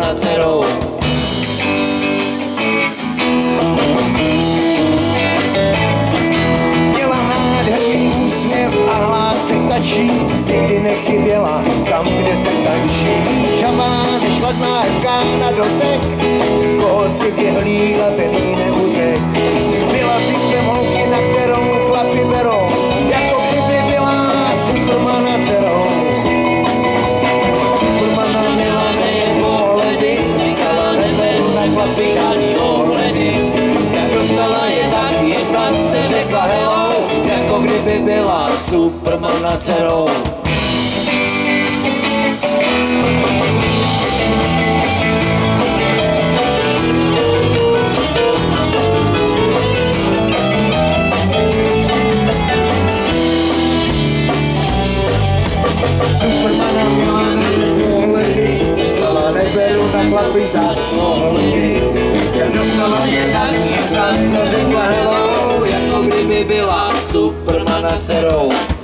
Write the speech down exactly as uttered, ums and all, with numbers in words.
Supermana dcerou. Měla nádherný úsměv a hlásek tačí, nikdy nechyběla tam, kde se tančí. Výchavá, než ladná hebká na dotek, koho si vyhlídla, ten jí neutek. Byla typem holky, na kterou chlapi berou, jako kdyby byla Supermana dcerou. Supermana měla nejen ohledy, říkala neberu na chlapi žádný ohledy. Jak dostala je, tak je zase řekla hello, jako kdyby byla Supermana dcerou. Supermana měla nehledy, říkala neberu na chlapi žádný ohledy. Jak dostala je, tak je zase řekla hello, jako kdyby byla Supermana dcerou.